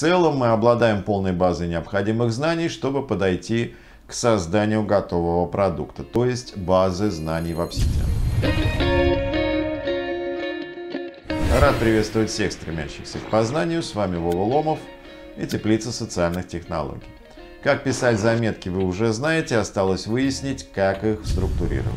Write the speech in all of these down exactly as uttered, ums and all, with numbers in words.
целом мы обладаем полной базой необходимых знаний, чтобы подойти к созданию готового продукта, то есть базы знаний в Obsidian. Рад приветствовать всех стремящихся к познанию. С вами Вова Ломов и Теплица социальных технологий. Как писать заметки вы уже знаете, осталось выяснить, как их структурировать.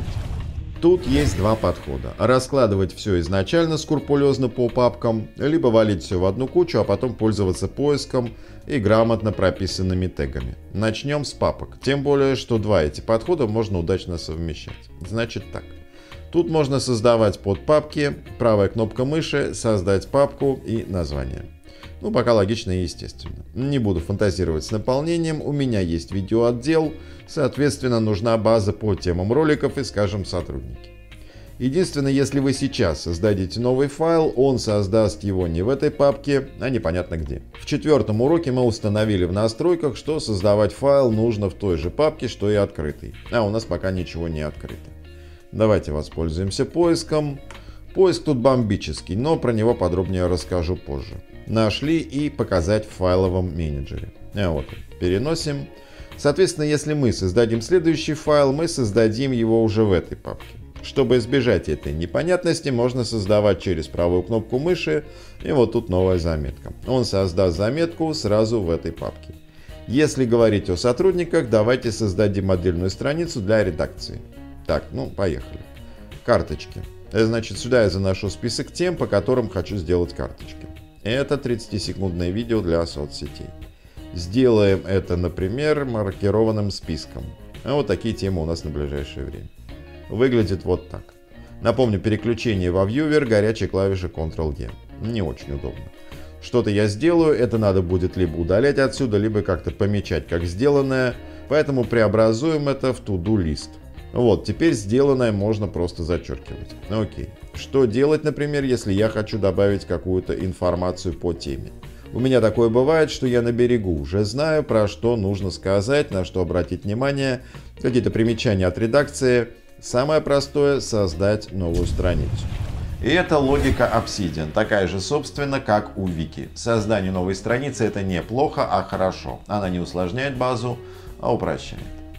Тут есть два подхода. Раскладывать все изначально скрупулезно по папкам, либо валить все в одну кучу, а потом пользоваться поиском и грамотно прописанными тегами. Начнем с папок. Тем более, что два эти подхода можно удачно совмещать. Значит так. Тут можно создавать подпапки, правая кнопка мыши, создать папку и название. Ну, пока логично и естественно. Не буду фантазировать с наполнением, у меня есть видеоотдел, соответственно, нужна база по темам роликов и, скажем, сотрудники. Единственное, если вы сейчас создадите новый файл, он создаст его не в этой папке, а непонятно где. В четвертом уроке мы установили в настройках, что создавать файл нужно в той же папке, что и открытый. А у нас пока ничего не открыто. Давайте воспользуемся поиском. Поиск тут бомбический, но про него подробнее расскажу позже. Нашли и показать в файловом менеджере. А вот он. Переносим. Соответственно, если мы создадим следующий файл, мы создадим его уже в этой папке. Чтобы избежать этой непонятности, можно создавать через правую кнопку мыши. И вот тут новая заметка. Он создаст заметку сразу в этой папке. Если говорить о сотрудниках, давайте создадим отдельную страницу для редакции. Так, ну поехали. Карточки. Значит, сюда я заношу список тем, по которым хочу сделать карточки. Это тридцатисекундное видео для соцсетей. Сделаем это, например, маркированным списком. А вот такие темы у нас на ближайшее время. Выглядит вот так. Напомню, переключение во вьювер, горячей клавиши контрол Е. Не очень удобно. Что-то я сделаю, это надо будет либо удалять отсюда, либо как-то помечать как сделанное. Поэтому преобразуем это в to-do list. Вот, теперь сделанное можно просто зачеркивать. Окей. Что делать, например, если я хочу добавить какую-то информацию по теме? У меня такое бывает, что я на берегу уже знаю, про что нужно сказать, на что обратить внимание, какие-то примечания от редакции. Самое простое — создать новую страницу. И это логика Obsidian, такая же, собственно, как у Вики. Создание новой страницы — это не плохо, а хорошо. Она не усложняет базу, а упрощает.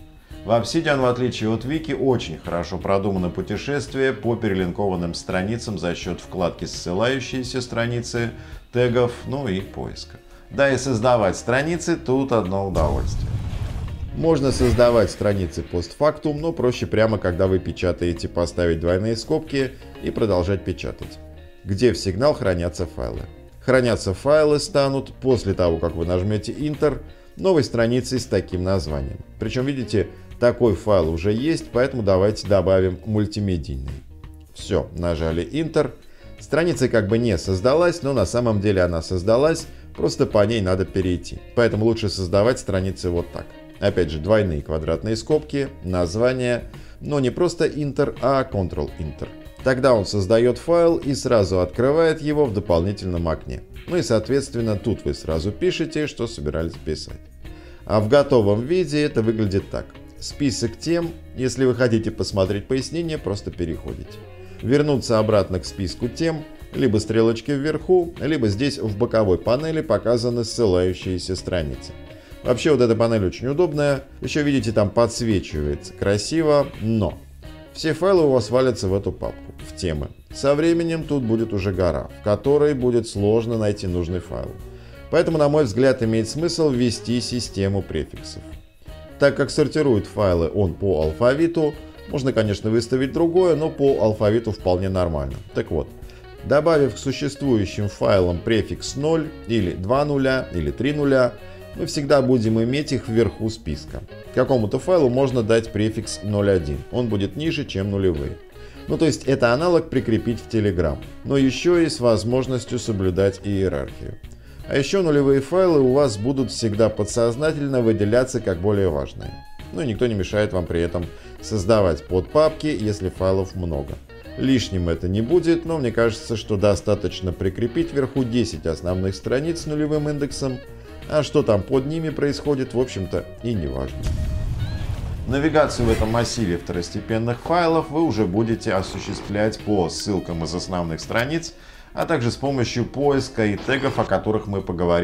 В Obsidian, в отличие от Вики, очень хорошо продумано путешествие по перелинкованным страницам за счет вкладки «Ссылающиеся страницы», тегов, ну и поиска. Да и создавать страницы тут одно удовольствие. Можно создавать страницы постфактум, но проще прямо, когда вы печатаете, поставить двойные скобки и продолжать печатать. Где в сигнал хранятся файлы. Хранятся файлы станут после того, как вы нажмете Enter, новой страницей с таким названием. Причем, видите, такой файл уже есть, поэтому давайте добавим мультимедийный. Все, нажали Enter. Страница как бы не создалась, но на самом деле она создалась, просто по ней надо перейти. Поэтому лучше создавать страницы вот так. Опять же, двойные квадратные скобки, название, но не просто Enter, а контрол Enter. Тогда он создает файл и сразу открывает его в дополнительном окне. Ну и соответственно тут вы сразу пишете, что собирались писать. А в готовом виде это выглядит так. Список тем, если вы хотите посмотреть пояснение, просто переходите. Вернуться обратно к списку тем, либо стрелочки вверху, либо здесь в боковой панели показаны ссылающиеся страницы. Вообще вот эта панель очень удобная, еще видите, там подсвечивается красиво, но все файлы у вас валятся в эту папку, в темы. Со временем тут будет уже гора, в которой будет сложно найти нужный файл. Поэтому, на мой взгляд, имеет смысл ввести систему префиксов. Так как сортирует файлы он по алфавиту, можно, конечно, выставить другое, но по алфавиту вполне нормально. Так вот, добавив к существующим файлам префикс ноль или два нуля или три нуля, мы всегда будем иметь их вверху списка. Какому-то файлу можно дать префикс ноль один, он будет ниже, чем нулевые. Ну то есть это аналог прикрепить в Telegram, но еще и с возможностью соблюдать иерархию. А еще нулевые файлы у вас будут всегда подсознательно выделяться как более важные. Ну и никто не мешает вам при этом создавать подпапки, если файлов много. Лишним это не будет, но мне кажется, что достаточно прикрепить вверху десять основных страниц с нулевым индексом, а что там под ними происходит, в общем-то, и не важно. Навигацию в этом массиве второстепенных файлов вы уже будете осуществлять по ссылкам из основных страниц, а также с помощью поиска и тегов, о которых мы поговорим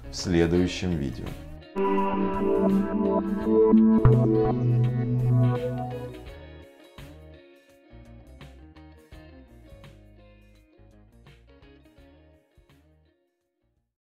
в следующем видео.